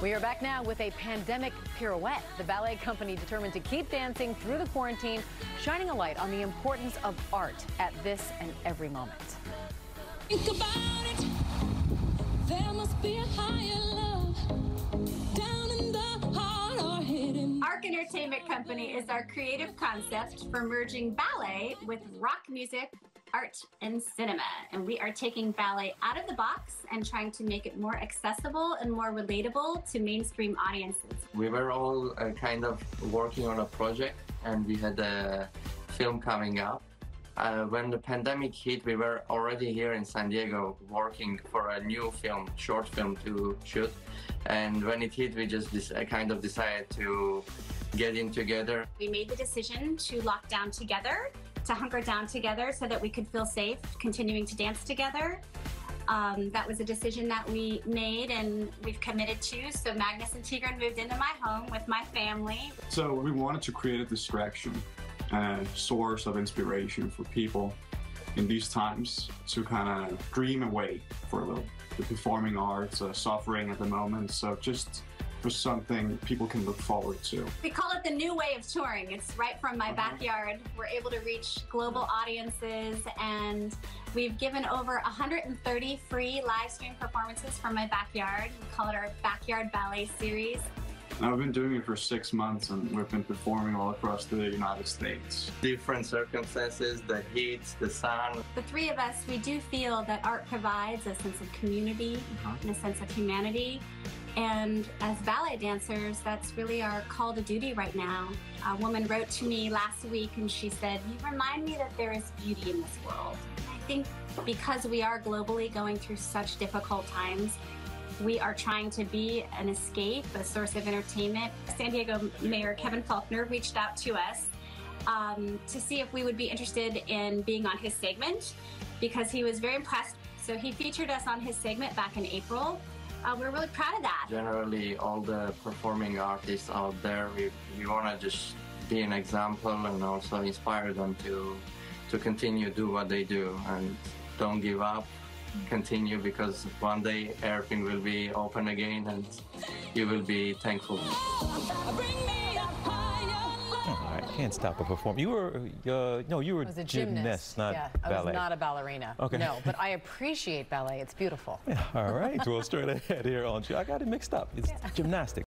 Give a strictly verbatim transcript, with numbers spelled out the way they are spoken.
We are back now with a pandemic pirouette. The ballet company determined to keep dancing through the quarantine, shining a light on the importance of art at this and every moment. Think about it. There must be a higher love down in the heart or hidden. Arc Entertainment Company is our creative concept for merging ballet with rock music, art, and cinema. And we are taking ballet out of the box and trying to make it more accessible and more relatable to mainstream audiences. We were all uh, kind of working on a project, and we had a film coming up. Uh, when the pandemic hit, we were already here in San Diego working for a new film, short film to shoot. And when it hit, we just uh, kind of decided to get in together. We made the decision to lock down together, to hunker down together so that we could feel safe continuing to dance together. Um, that was a decision that we made and we've committed to. So Magnus and Tigran moved into my home with my family. So we wanted to create a distraction, a source of inspiration for people in these times to kind of dream away for a little. The performing arts are suffering at the moment, so just for something people can look forward to. We call it the new way of touring. It's right from my backyard. We're able to reach global audiences, and we've given over one hundred thirty free live stream performances from my backyard. We call it our Backyard Ballet Series. I've been doing it for six months and we've been performing all across the United States. Different circumstances, the heat, the sun. The three of us, we do feel that art provides a sense of community uh-huh. and a sense of humanity. And as ballet dancers, that's really our call to duty right now. A woman wrote to me last week and she said, "You remind me that there is beauty in this world." I think because we are globally going through such difficult times, we are trying to be an escape, a source of entertainment. San Diego Mayor Kevin Faulconer reached out to us um, to see if we would be interested in being on his segment because he was very impressed. So he featured us on his segment back in April. Uh, we're really proud of that. Generally, all the performing artists out there, we, we want to just be an example and also inspire them to, to continue to do what they do and don't give up. Continue, because one day everything will be open again and you will be thankful. Oh, I can't stop a performer. You were, uh, no, you were I was a gymnast, gymnast, not yeah, ballet. I was not a ballerina. Okay. No, but I appreciate ballet. It's beautiful. Yeah, all right. Well, straight ahead here on, I got it mixed up. It's yeah. gymnastics.